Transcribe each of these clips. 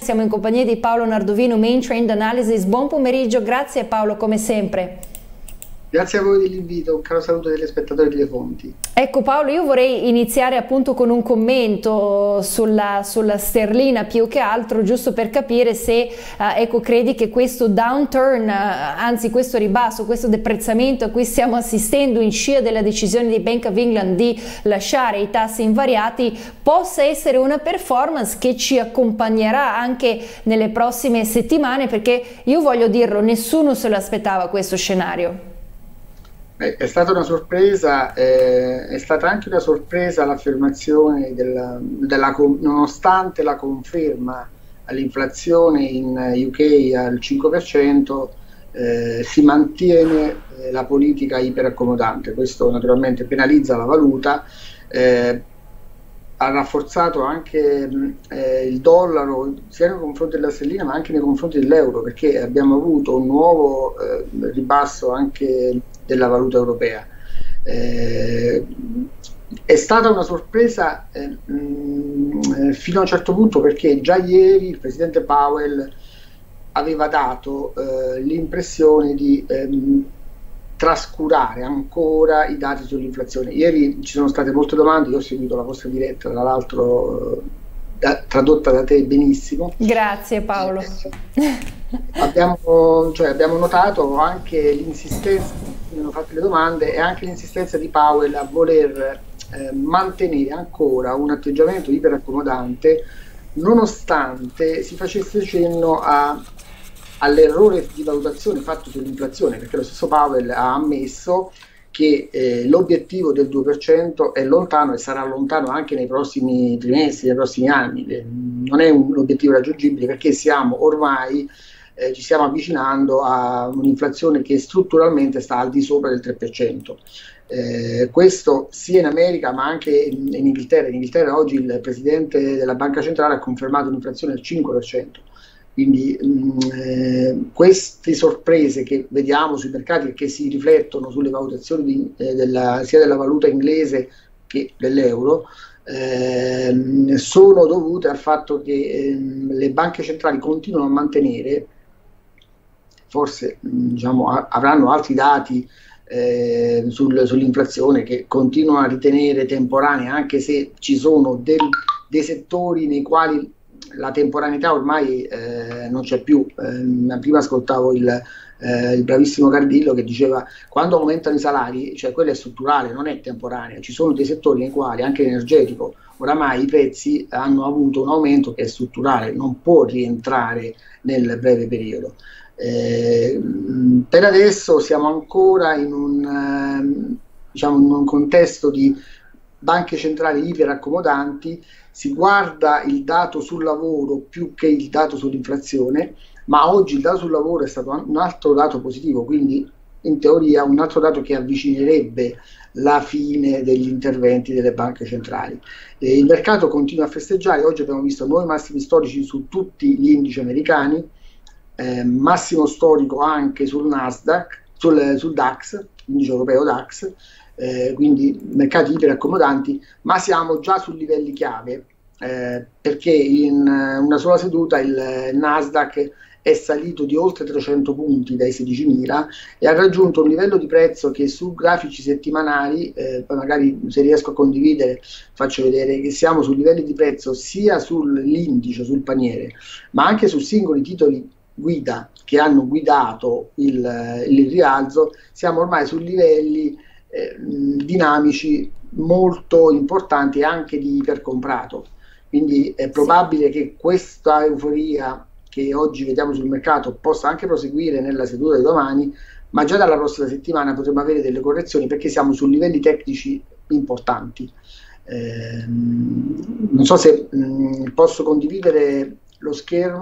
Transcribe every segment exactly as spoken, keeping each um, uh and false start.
Siamo in compagnia di Paolo Nardovino, Main Trend Analysis. Buon pomeriggio, grazie Paolo come sempre. Grazie a voi dell'invito, un caro saluto degli spettatori delle fonti. Ecco Paolo, io vorrei iniziare appunto con un commento sulla, sulla sterlina più che altro, giusto per capire se eh, ecco, credi che questo downturn, eh, anzi questo ribasso, questo deprezzamento a cui stiamo assistendo in scia della decisione di Bank of England di lasciare i tassi invariati, possa essere una performance che ci accompagnerà anche nelle prossime settimane, perché io voglio dirlo, nessuno se lo aspettava questo scenario. È stata una sorpresa, eh, è stata anche una sorpresa l'affermazione della, della, nonostante la conferma all'inflazione in U K al cinque per cento, eh, si mantiene eh, la politica iperaccomodante. Questo naturalmente penalizza la valuta, eh, ha rafforzato anche eh, il dollaro sia nei confronti della sterlina ma anche nei confronti dell'euro, perché abbiamo avuto un nuovo eh, ribasso anche della valuta europea. Eh, è stata una sorpresa eh, mh, fino a un certo punto, perché già ieri il presidente Powell aveva dato eh, l'impressione di ehm, trascurare ancora i dati sull'inflazione. Ieri ci sono state molte domande, io ho seguito la vostra diretta, tra l'altro eh, tradotta da te benissimo. Grazie Paolo. Eh, abbiamo, cioè, abbiamo notato anche l'insistenza, mi hanno fatto le domande, e anche l'insistenza di Powell a voler eh, mantenere ancora un atteggiamento iperaccomodante, nonostante si facesse cenno a all'errore di valutazione fatto sull'inflazione, perché lo stesso Powell ha ammesso che eh, l'obiettivo del due per cento è lontano e sarà lontano anche nei prossimi trimestri, nei prossimi anni. Eh, non è un obiettivo raggiungibile, perché siamo ormai eh, ci stiamo avvicinando a un'inflazione che strutturalmente sta al di sopra del tre per cento. Eh, questo sia in America ma anche in, in Inghilterra. In Inghilterra oggi il presidente della banca centrale ha confermato un'inflazione del cinque per cento. Quindi mh, eh, queste sorprese che vediamo sui mercati e che si riflettono sulle valutazioni di, eh, della, sia della valuta inglese che dell'euro eh, sono dovute al fatto che eh, le banche centrali continuano a mantenere, forse mh, diciamo, a, avranno altri dati eh, sul, sull'inflazione, che continuano a ritenere temporanea, anche se ci sono del, dei settori nei quali la temporaneità ormai eh, non c'è più. Eh, prima ascoltavo il, eh, il bravissimo Cardillo che diceva: quando aumentano i salari, cioè quello è strutturale, non è temporaneo. Ci sono dei settori nei quali, anche l'energetico, oramai i prezzi hanno avuto un aumento che è strutturale, non può rientrare nel breve periodo. Eh, per adesso siamo ancora in un, eh, diciamo, in un contesto di banche centrali iperaccomodanti. Si guarda il dato sul lavoro più che il dato sull'inflazione, ma oggi il dato sul lavoro è stato un altro dato positivo, quindi in teoria un altro dato che avvicinerebbe la fine degli interventi delle banche centrali. Eh, il mercato continua a festeggiare. Oggi abbiamo visto nuovi massimi storici su tutti gli indici americani, eh, massimo storico anche sul Nasdaq, sul, sul DAX, l'indice europeo DAX. Eh, quindi mercati iperaccomodanti, ma siamo già su livelli chiave, eh, perché in una sola seduta il Nasdaq è salito di oltre trecento punti dai sedicimila e ha raggiunto un livello di prezzo che su grafici settimanali, eh, poi magari se riesco a condividere faccio vedere che siamo su livelli di prezzo sia sull'indice, sul paniere, ma anche su singoli titoli guida che hanno guidato il, il rialzo. Siamo ormai su livelli Eh, dinamici molto importanti, anche di ipercomprato. Quindi è probabile che questa euforia che oggi vediamo sul mercato possa anche proseguire nella seduta di domani, ma già dalla prossima settimana potremo avere delle correzioni, perché siamo su livelli tecnici importanti. Eh, non so se mh, posso condividere lo schermo.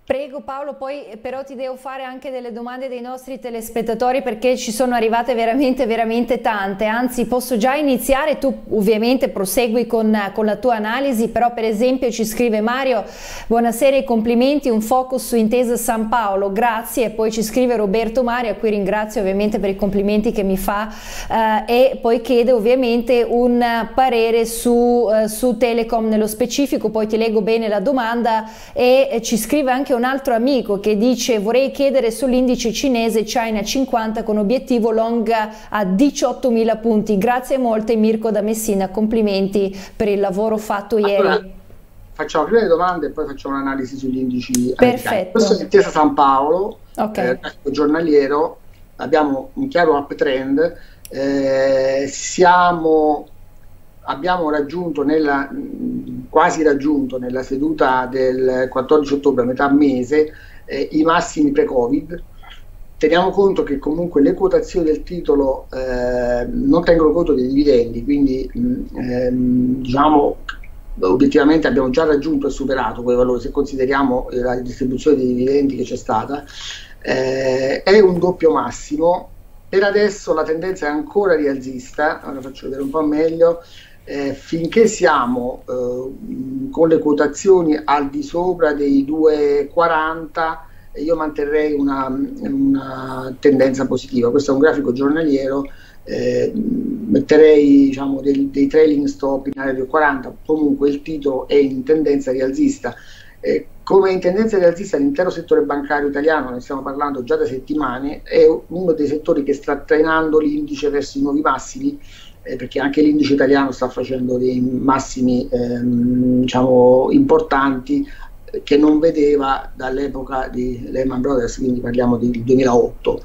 Prego Paolo, poi però ti devo fare anche delle domande dei nostri telespettatori perché ci sono arrivate veramente veramente tante, anzi posso già iniziare, tu ovviamente prosegui con, con la tua analisi, però per esempio ci scrive Mario, buonasera e complimenti, un focus su Intesa San Paolo, grazie, e poi ci scrive Roberto Mario, a cui ringrazio ovviamente per i complimenti che mi fa, eh, e poi chiede ovviamente un parere su, eh, su Telecom nello specifico, poi ti leggo bene la domanda, e eh, ci scrive anche un un altro amico che dice vorrei chiedere sull'indice cinese China cinquanta con obiettivo long a diciottomila punti. Grazie molte Mirko da Messina, complimenti per il lavoro fatto allora, ieri. Facciamo prima le domande e poi facciamo un'analisi sugli indici. Perfetto. Questo è Intesa San Paolo, okay. eh, giornaliero, abbiamo un chiaro uptrend, eh, siamo abbiamo raggiunto nella, quasi raggiunto nella seduta del quattordici ottobre, a metà mese, eh, i massimi pre-Covid. Teniamo conto che comunque le quotazioni del titolo eh, non tengono conto dei dividendi, quindi ehm, diciamo obiettivamente abbiamo già raggiunto e superato quei valori se consideriamo la distribuzione dei dividendi che c'è stata. Eh, è un doppio massimo. Per adesso la tendenza è ancora rialzista, ora faccio vedere un po' meglio. Eh, finché siamo eh, con le quotazioni al di sopra dei due virgola quaranta, io manterrei una, una tendenza positiva. Questo è un grafico giornaliero, eh, metterei diciamo, dei, dei trailing stop in area due virgola quaranta, comunque il titolo è in tendenza rialzista. Eh, come in tendenza rialzista l'intero settore bancario italiano, ne stiamo parlando già da settimane, è uno dei settori che sta trainando l'indice verso i nuovi massimi, eh, perché anche l'indice italiano sta facendo dei massimi ehm, diciamo importanti eh, che non vedeva dall'epoca di Lehman Brothers, quindi parliamo del duemilaotto.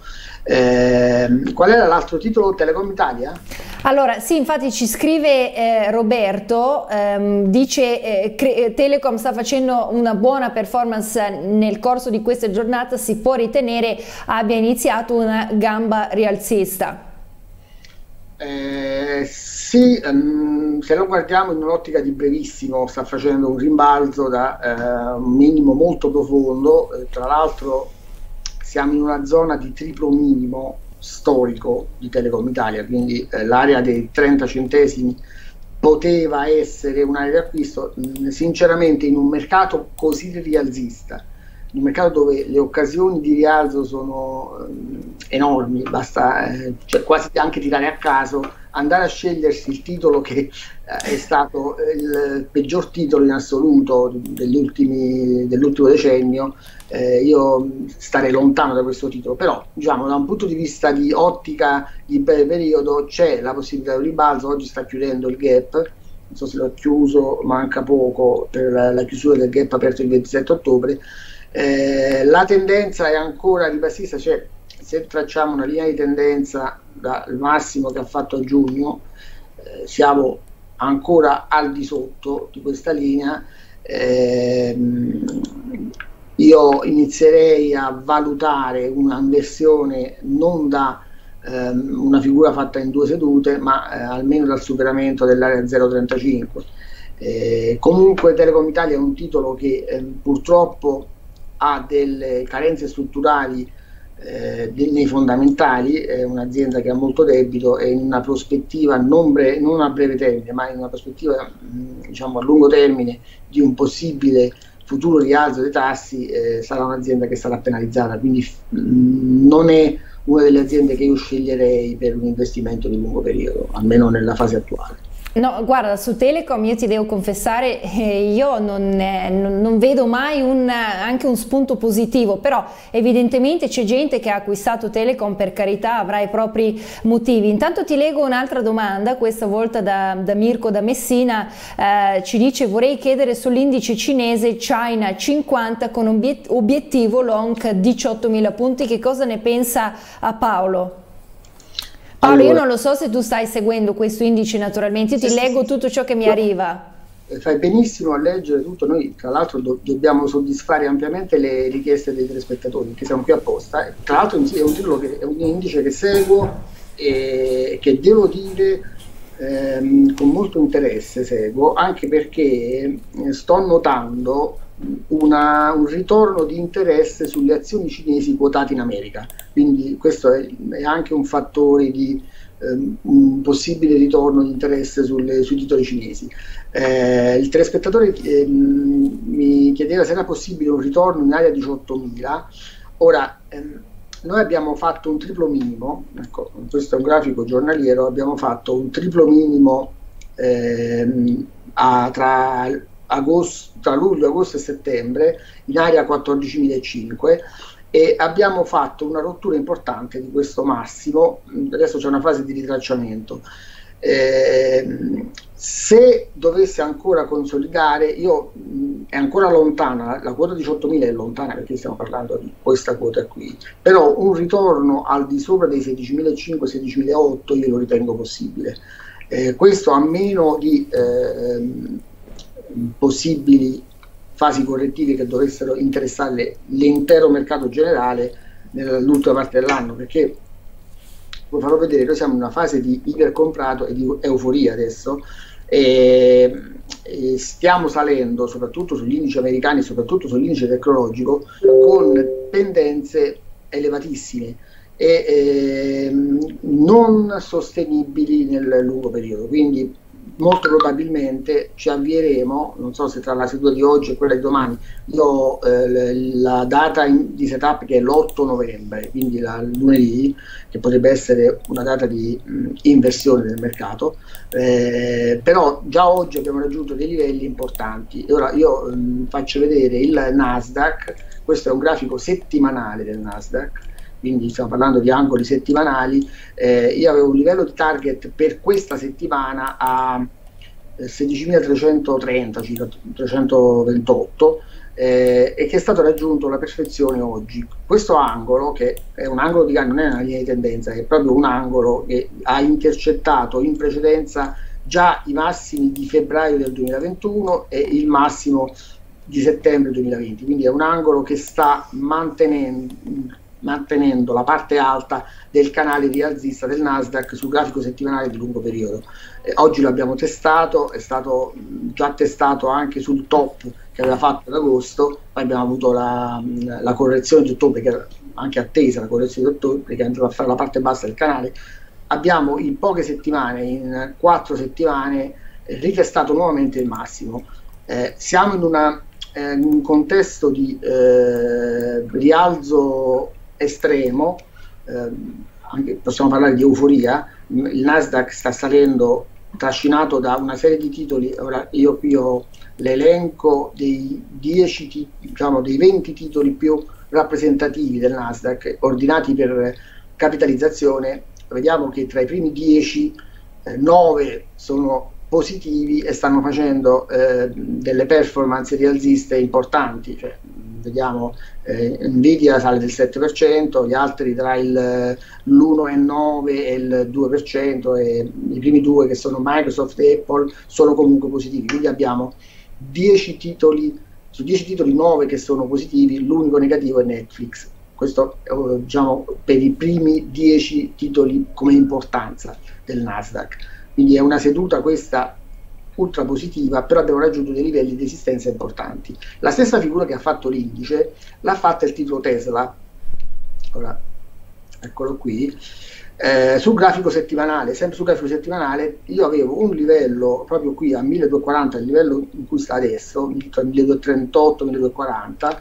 Eh, qual era l'altro titolo? Telecom Italia? Allora sì, infatti ci scrive eh, Roberto, ehm, dice eh, Telecom sta facendo una buona performance nel corso di questa giornata, si può ritenere abbia iniziato una gamba rialzista. Eh, sì, um, se lo guardiamo in un'ottica di brevissimo sta facendo un rimbalzo da eh, un minimo molto profondo, eh, tra l'altro siamo in una zona di triplo minimo storico di Telecom Italia, quindi eh, l'area dei trenta centesimi poteva essere un'area di acquisto. Mh, sinceramente in un mercato così rialzista, in un mercato dove le occasioni di rialzo sono eh, enormi, basta eh, cioè quasi anche tirare a caso, andare a scegliersi il titolo che eh, è stato il peggior titolo in assoluto dell'ultimo decennio, eh, io starei lontano da questo titolo. Però diciamo da un punto di vista di ottica di breve periodo c'è la possibilità di un ribalzo. Oggi sta chiudendo il gap, non so se l'ho chiuso, manca poco per la, la chiusura del gap aperto il ventisette ottobre. Eh, la tendenza è ancora ribassista, cioè se tracciamo una linea di tendenza dal massimo che ha fatto a giugno, eh, siamo ancora al di sotto di questa linea. Eh, io inizierei a valutare un'inversione non da ehm, una figura fatta in due sedute, ma eh, almeno dal superamento dell'area zero virgola trentacinque. Eh, comunque Telecom Italia è un titolo che eh, purtroppo ha delle carenze strutturali eh, nei fondamentali, è un'azienda che ha molto debito e in una prospettiva non, bre non a breve termine, ma in una prospettiva mh, diciamo a lungo termine di un possibile futuro rialzo dei tassi, eh, sarà un'azienda che sarà penalizzata, quindi mh, non è una delle aziende che io sceglierei per un investimento di lungo periodo, almeno nella fase attuale. No, guarda, su Telecom io ti devo confessare, eh, io non, eh, non, non vedo mai un, anche un spunto positivo, però evidentemente c'è gente che ha acquistato Telecom, per carità, avrà i propri motivi. Intanto ti leggo un'altra domanda, questa volta da, da Mirko da Messina, eh, ci dice vorrei chiedere sull'indice cinese China cinquanta con obiet obiettivo long diciottomila punti, che cosa ne pensa a Paolo? Paolo, allora, io non lo so se tu stai seguendo questo indice, naturalmente, io ti sì, leggo sì, tutto ciò che mi arriva. Fai benissimo a leggere tutto, noi tra l'altro do dobbiamo soddisfare ampiamente le richieste dei telespettatori, che siamo qui apposta. Tra l'altro è un titolo che è un indice che seguo e che devo dire ehm, con molto interesse seguo, anche perché eh, sto notando una, un ritorno di interesse sulle azioni cinesi quotate in America, quindi questo è, è anche un fattore di ehm, un possibile ritorno di interesse sulle, sui titoli cinesi. Eh, il telespettatore ehm, mi chiedeva se era possibile un ritorno in area diciottomila. Ora, ehm, noi abbiamo fatto un triplo minimo, ecco, questo è un grafico giornaliero, abbiamo fatto un triplo minimo ehm, a, tra, agosto, tra luglio, agosto e settembre in area quattordicimilacinquecento e abbiamo fatto una rottura importante di questo massimo. Adesso c'è una fase di ritracciamento. Eh, se dovesse ancora consolidare, io mh, è ancora lontana, la quota diciottomila è lontana perché stiamo parlando di questa quota qui, però un ritorno al di sopra dei sedicimilacinquecento sedicimilaottocento io lo ritengo possibile. Eh, questo a meno di eh, possibili fasi correttive che dovessero interessare l'intero mercato generale nell'ultima parte dell'anno, perché vi farò vedere, noi siamo in una fase di ipercomprato e di euforia adesso, e, e stiamo salendo soprattutto sugli indici americani, soprattutto sull'indice tecnologico, con tendenze elevatissime e eh, non sostenibili nel lungo periodo, quindi molto probabilmente ci avvieremo, non so se tra la seduta di oggi e quella di domani, io ho eh, la data in, di setup che è l'otto novembre, quindi la, il lunedì, che potrebbe essere una data di mh, inversione del mercato, eh, però già oggi abbiamo raggiunto dei livelli importanti. E ora io mh, faccio vedere il Nasdaq, questo è un grafico settimanale del Nasdaq, quindi stiamo parlando di angoli settimanali. Eh, io avevo un livello di target per questa settimana a eh, sedicimilatrecentotrenta, circa trecentoventotto, eh, e che è stato raggiunto alla perfezione oggi. Questo angolo, che è un angolo di non è una linea di tendenza, è proprio un angolo che ha intercettato in precedenza già i massimi di febbraio del duemilaventuno e il massimo di settembre duemilaventi, quindi è un angolo che sta mantenendo mantenendo la parte alta del canale rialzista del Nasdaq sul grafico settimanale di lungo periodo. Eh, oggi l'abbiamo testato, è stato mh, già testato anche sul top che aveva fatto ad agosto, poi abbiamo avuto la, mh, la correzione di ottobre, che era anche attesa la correzione di ottobre, che è andata a fare la parte bassa del canale. Abbiamo in poche settimane, in quattro settimane, eh, ritestato nuovamente il massimo. Eh, siamo in, una, eh, in un contesto di eh, rialzo estremo, eh, anche possiamo parlare di euforia. Il Nasdaq sta salendo trascinato da una serie di titoli. Ora io qui ho l'elenco dei dieci, diciamo dei venti titoli più rappresentativi del Nasdaq ordinati per capitalizzazione. Vediamo che tra i primi dieci, eh, nove sono positivi e stanno facendo eh, delle performance rialziste importanti. Cioè, vediamo eh, Nvidia sale del sette per cento, gli altri tra l'uno virgola nove per cento e il due per cento, e i primi due, che sono Microsoft e Apple, sono comunque positivi. Quindi abbiamo dieci titoli, su dieci titoli nove che sono positivi, l'unico negativo è Netflix. Questo eh, diciamo per i primi dieci titoli come importanza del Nasdaq. Quindi è una seduta questa ultra positiva, però abbiamo raggiunto dei livelli di resistenza importanti. La stessa figura che ha fatto l'indice l'ha fatta il titolo Tesla. Ora, eccolo qui. Eh, sul grafico settimanale, sempre sul grafico settimanale, io avevo un livello proprio qui a milleduecentoquaranta, il livello in cui sta adesso, tra milleduecentotrentotto e milleduecentoquaranta,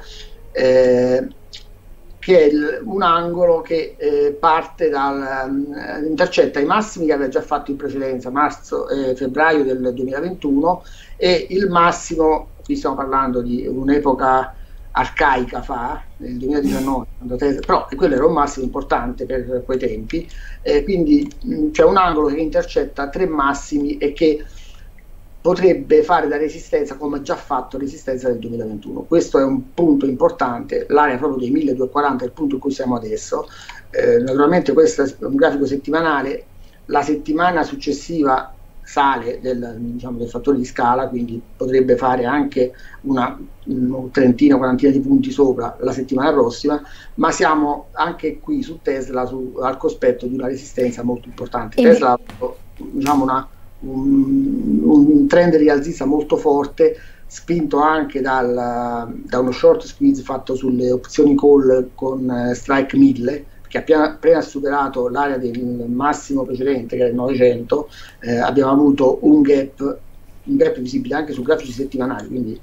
eh, che è il, un angolo che eh, parte dal um, intercetta i massimi che aveva già fatto in precedenza, marzo e febbraio del duemilaventuno, e il massimo, qui stiamo parlando di un'epoca arcaica fa, nel duemiladiciannove, però quello era un massimo importante per quei tempi, eh, quindi c'è un angolo che intercetta tre massimi e che potrebbe fare da resistenza, come ha già fatto resistenza del duemilaventuno. Questo è un punto importante, l'area proprio dei milleduecentoquaranta è il punto in cui siamo adesso. Eh, naturalmente questo è un grafico settimanale, la settimana successiva sale del, diciamo, del fattore di scala, quindi potrebbe fare anche una, una trentina, quarantina di punti sopra la settimana prossima, ma siamo anche qui su Tesla su, al cospetto di una resistenza molto importante. Tesla ha avuto, diciamo, una un, un trend rialzista molto forte, spinto anche dal, da uno short squeeze fatto sulle opzioni call con eh, strike mille, che appena, appena superato l'area del massimo precedente, che era il novecento, eh, abbiamo avuto un gap, un gap visibile anche su grafici settimanali, quindi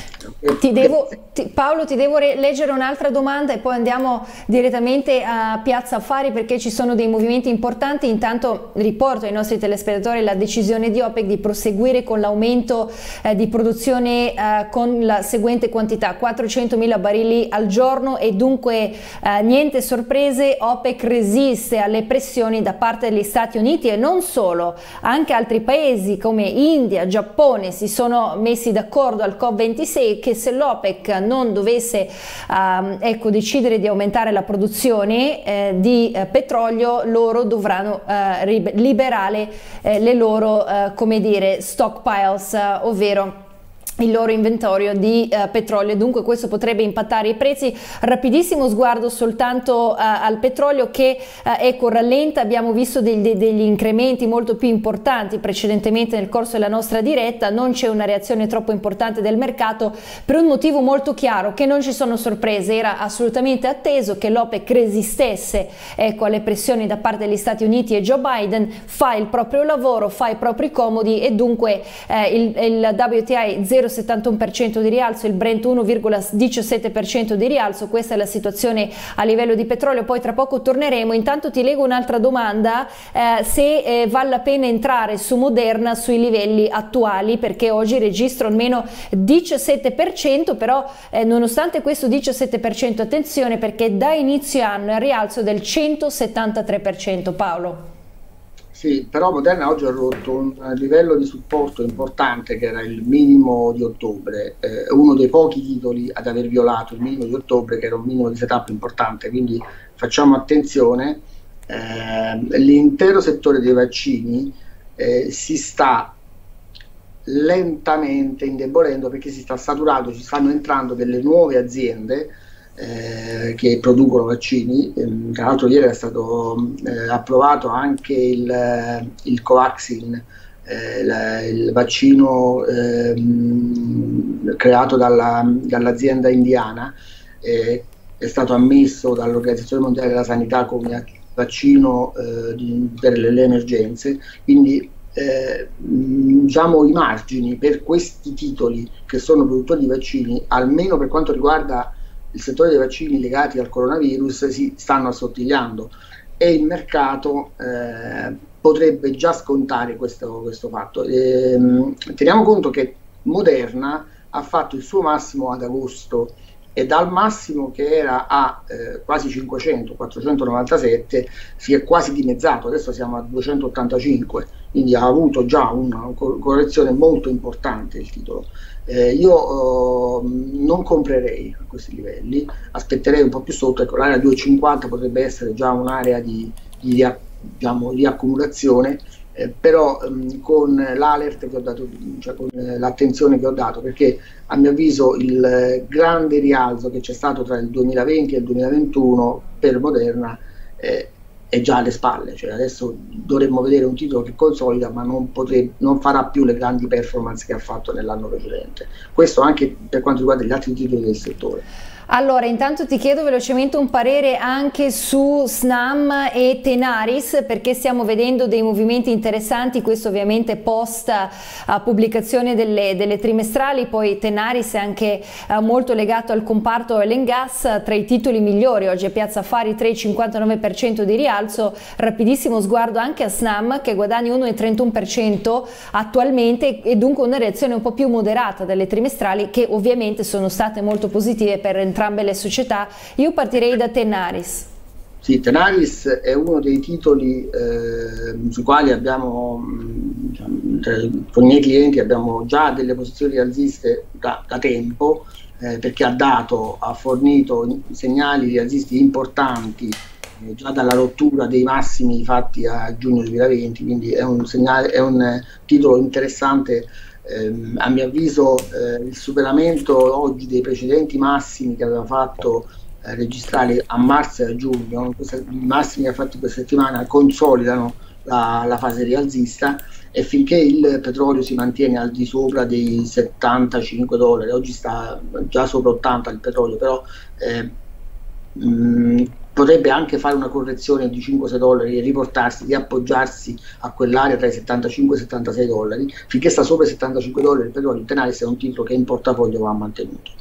Ti devo, ti, Paolo, ti devo leggere un'altra domanda e poi andiamo direttamente a Piazza Affari, perché ci sono dei movimenti importanti. Intanto riporto ai nostri telespettatori la decisione di OPEC di proseguire con l'aumento eh, di produzione eh, con la seguente quantità: quattrocentomila barili al giorno, e dunque eh, niente sorprese, OPEC resiste alle pressioni da parte degli Stati Uniti, e non solo, anche altri paesi come India, Giappone si sono messi d'accordo al COP ventisei che se l'OPEC non dovesse uh, ecco, decidere di aumentare la produzione eh, di eh, petrolio, loro dovranno eh, liberare eh, le loro eh, come dire, stockpiles, eh, ovvero il loro inventorio di uh, petrolio. Dunque questo potrebbe impattare i prezzi. Rapidissimo sguardo soltanto uh, al petrolio, che uh, ecco, rallenta. Abbiamo visto dei, dei, degli incrementi molto più importanti precedentemente nel corso della nostra diretta. Non c'è una reazione troppo importante del mercato per un motivo molto chiaro: che non ci sono sorprese. Era assolutamente atteso che l'OPEC resistesse ecco, alle pressioni da parte degli Stati Uniti, e Joe Biden fa il proprio lavoro, fa i propri comodi, e dunque eh, il, il W T I zero virgola settantuno per cento di rialzo, il Brent uno virgola diciassette per cento di rialzo. Questa è la situazione a livello di petrolio, poi tra poco torneremo. Intanto ti leggo un'altra domanda, eh, se eh, vale la pena entrare su Moderna sui livelli attuali, perché oggi registra almeno diciassette per cento, però eh, nonostante questo diciassette per cento, attenzione, perché da inizio anno è il rialzo del centosettantatré per cento. Paolo? Sì, però Moderna oggi ha rotto un livello di supporto importante, che era il minimo di ottobre, eh, uno dei pochi titoli ad aver violato il minimo di ottobre, che era un minimo di setup importante, quindi facciamo attenzione. Eh, l'intero settore dei vaccini eh, si sta lentamente indebolendo, perché si sta saturando, ci stanno entrando delle nuove aziende Eh, che producono vaccini. Eh, tra l'altro ieri è stato eh, approvato anche il, il Covaxin, eh, la, il vaccino eh, creato dalla, dall'azienda indiana, eh, è stato ammesso dall'Organizzazione Mondiale della Sanità come vaccino eh, di, per le, le emergenze, quindi eh, diciamo i margini per questi titoli che sono produttori di vaccini, almeno per quanto riguarda il settore dei vaccini legati al coronavirus, si stanno assottigliando, e il mercato eh, potrebbe già scontare questo, questo fatto. E, teniamo conto che Moderna ha fatto il suo massimo ad agosto, e dal massimo che era a eh, quasi cinquecento, quattrocentonovantasette, si è quasi dimezzato. Adesso siamo a duecentottantacinque, quindi ha avuto già una correzione molto importante il titolo. Eh, io eh, non comprerei a questi livelli, aspetterei un po' più sotto. Ecco, l'area duecentocinquanta potrebbe essere già un'area di, di, diciamo, di accumulazione, eh, però ehm, con l'alert che ho dato, cioè con eh, l'attenzione che ho dato, perché a mio avviso il eh, grande rialzo che c'è stato tra il duemilaventi e il duemilaventuno per Moderna eh, è già alle spalle. Cioè adesso dovremmo vedere un titolo che consolida, ma non, potrebbe, non farà più le grandi performance che ha fatto nell'anno precedente. Questo anche per quanto riguarda gli altri titoli del settore. Allora, intanto ti chiedo velocemente un parere anche su Snam e Tenaris, perché stiamo vedendo dei movimenti interessanti, questo ovviamente post uh, pubblicazione delle, delle trimestrali. Poi Tenaris è anche uh, molto legato al comparto oil and gas, uh, tra i titoli migliori oggi a Piazza Affari, tre virgola cinquantanove per cento di rialzo. Rapidissimo sguardo anche a Snam, che guadagna uno virgola trentuno per cento attualmente, e dunque una reazione un po' più moderata delle trimestrali, che ovviamente sono state molto positive per entrambe le società. Io partirei da Tenaris. Sì, Tenaris è uno dei titoli eh, sui quali abbiamo, diciamo, con i miei clienti abbiamo già delle posizioni rialziste da, da tempo, eh, perché ha dato, ha fornito segnali rialzisti importanti eh, già dalla rottura dei massimi fatti a giugno duemilaventi, quindi è un, segnale, è un titolo interessante. Eh, a mio avviso eh, il superamento oggi dei precedenti massimi che aveva fatto eh, registrare a marzo e a giugno, questi, i massimi che ha fatto questa settimana consolidano la, la fase rialzista, e finché il petrolio si mantiene al di sopra dei settantacinque dollari, oggi sta già sopra ottanta il petrolio, però eh, mh, potrebbe anche fare una correzione di cinque sei dollari e riportarsi, riappoggiarsi a quell'area tra i settantacinque e i settantasei dollari. Finché sta sopra i settantacinque dollari il petrolio, il Tenaris è un titolo che in portafoglio va mantenuto.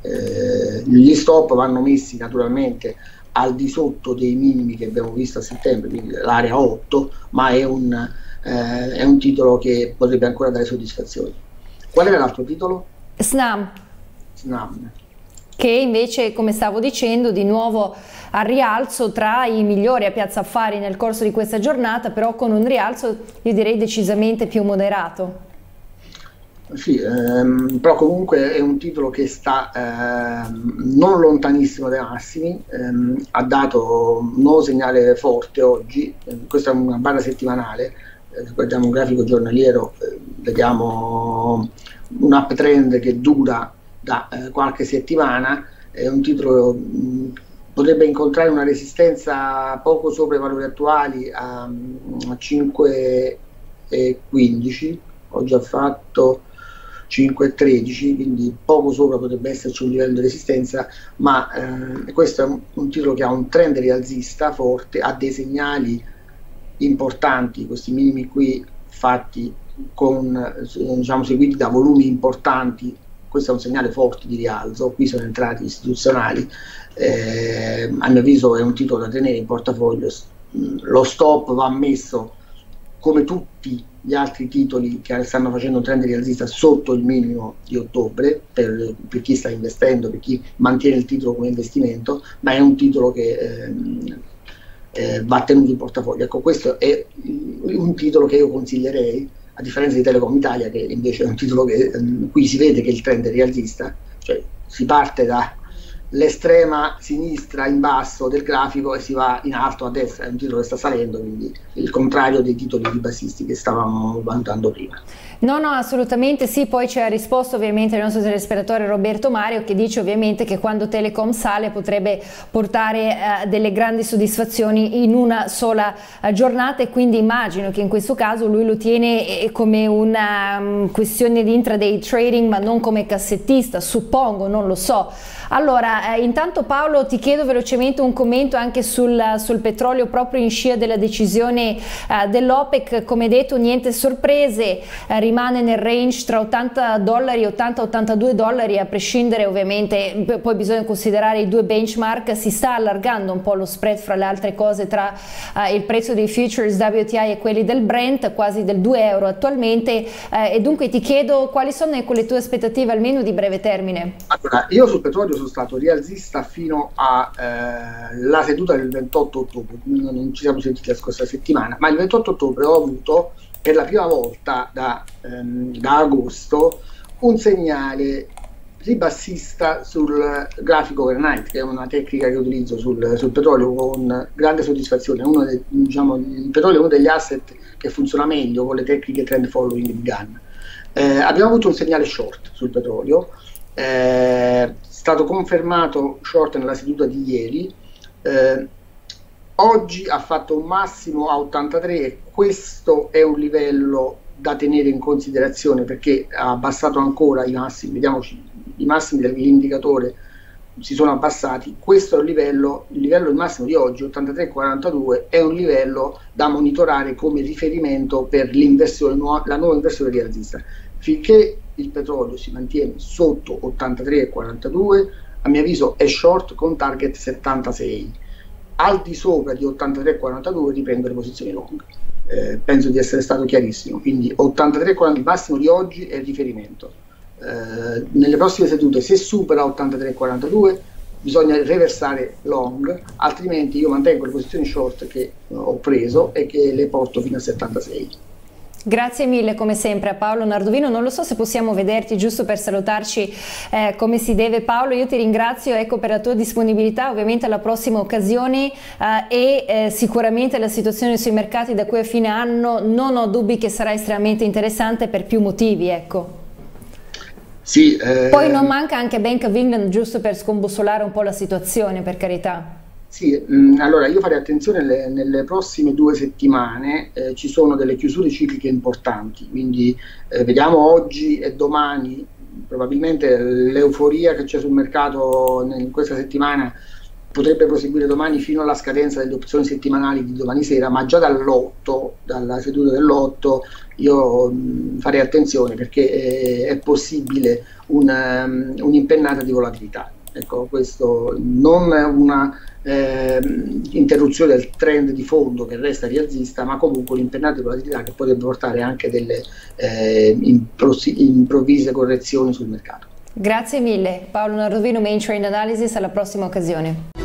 Eh, gli stop vanno messi naturalmente al di sotto dei minimi che abbiamo visto a settembre, quindi l'area otto, ma è un, eh, è un titolo che potrebbe ancora dare soddisfazioni. Qual era l'altro titolo? Snam. Snam. Che invece, come stavo dicendo, di nuovo a rialzo tra i migliori a Piazza Affari nel corso di questa giornata, però con un rialzo io direi decisamente più moderato. Sì, ehm, però comunque è un titolo che sta ehm, non lontanissimo dai massimi, ehm, ha dato un nuovo segnale forte oggi, eh, questa è una barra settimanale, eh, guardiamo un grafico giornaliero, eh, vediamo un uptrend che dura da eh, qualche settimana, è un titolo mh, potrebbe incontrare una resistenza poco sopra i valori attuali a, a cinque e quindici, ho già fatto cinque e tredici, quindi poco sopra potrebbe esserci un livello di resistenza, ma eh, questo è un, un titolo che ha un trend rialzista forte, ha dei segnali importanti, questi minimi qui fatti con, diciamo, seguiti da volumi importanti. Questo è un segnale forte di rialzo, qui sono entrati istituzionali, eh, a mio avviso è un titolo da tenere in portafoglio. Lo stop va messo, come tutti gli altri titoli che stanno facendo un trend rialzista, sotto il minimo di ottobre, per, per chi sta investendo, per chi mantiene il titolo come investimento, ma è un titolo che ehm, eh, va tenuto in portafoglio. Ecco, questo è un titolo che io consiglierei, a differenza di Telecom Italia, che invece è un titolo che ehm, qui si vede che il trend è rialzista, cioè si parte dall'estrema sinistra in basso del grafico e si va in alto a destra, è un titolo che sta salendo, quindi il contrario dei titoli ribassisti che stavamo valutando prima. No, no, assolutamente sì, poi ci ha risposto ovviamente il nostro telespettatore Roberto Mario, che dice ovviamente che quando Telecom sale potrebbe portare eh, delle grandi soddisfazioni in una sola eh, giornata, e quindi immagino che in questo caso lui lo tiene eh, come una um, questione di intraday trading, ma non come cassettista, suppongo, non lo so. Allora, eh, intanto Paolo ti chiedo velocemente un commento anche sul, sul petrolio, proprio in scia della decisione eh, dell'OPEC. Come detto, niente sorprese, eh, rimane nel range tra ottanta dollari, ottanta ottantadue dollari, a prescindere ovviamente, poi bisogna considerare i due benchmark. Si sta allargando un po' lo spread fra le altre cose tra eh, il prezzo dei futures W T I e quelli del Brent, quasi del due euro attualmente, eh, e dunque ti chiedo quali sono le tue aspettative almeno di breve termine. Allora, io sul petrolio sono stato rialzista fino alla eh, seduta del ventotto ottobre, non ci siamo sentiti la scorsa settimana, ma il ventotto ottobre ho avuto per la prima volta da, ehm, da agosto un segnale ribassista sul grafico overnight, che è una tecnica che utilizzo sul, sul petrolio con grande soddisfazione. Uno dei, diciamo, il petrolio è uno degli asset che funziona meglio con le tecniche trend following di Gann. Eh, abbiamo avuto un segnale short sul petrolio, è eh, stato confermato short nella seduta di ieri, eh, oggi ha fatto un massimo a ottantatré e questo è un livello da tenere in considerazione perché ha abbassato ancora i massimi, vediamoci, i massimi dell'indicatore si sono abbassati. Questo è un livello, il livello il massimo di oggi, ottantatré virgola quarantadue, è un livello da monitorare come riferimento per l'inversione, la nuova inversione rialzista. Finché il petrolio si mantiene sotto ottantatré virgola quarantadue, a mio avviso è short con target settantasei. Al di sopra di ottantatré virgola quarantadue riprendo le posizioni long. Eh, penso di essere stato chiarissimo, quindi ottantatré virgola quarantadue, il massimo di oggi è il riferimento. Eh, nelle prossime sedute, se supera ottantatré virgola quarantadue, bisogna reversare long, altrimenti io mantengo le posizioni short che uh, ho preso e che le porto fino a settantasei. Grazie mille come sempre a Paolo Nardovino. Non lo so se possiamo vederti giusto per salutarci eh, come si deve. Paolo, io ti ringrazio, ecco, per la tua disponibilità, ovviamente alla prossima occasione, eh, e eh, sicuramente la situazione sui mercati da qui a fine anno non ho dubbi che sarà estremamente interessante per più motivi, ecco. Sì, eh... Poi non manca anche Bank of England, giusto per scombussolare un po' la situazione, per carità. Sì, mh, allora io farei attenzione, nelle, nelle prossime due settimane eh, ci sono delle chiusure cicliche importanti, quindi eh, vediamo oggi e domani, probabilmente l'euforia che c'è sul mercato in questa settimana potrebbe proseguire domani fino alla scadenza delle opzioni settimanali di domani sera, ma già dall'otto, dalla seduta dell'otto, io mh, farei attenzione perché è, è possibile un, um, un'impennata di volatilità. Ecco, questo non una eh, interruzione del trend di fondo che resta rialzista, ma comunque un'impennata di volatilità che potrebbe portare anche delle eh, improvvise correzioni sul mercato. Grazie mille Paolo Nardovino, Main Trend Analysis, alla prossima occasione.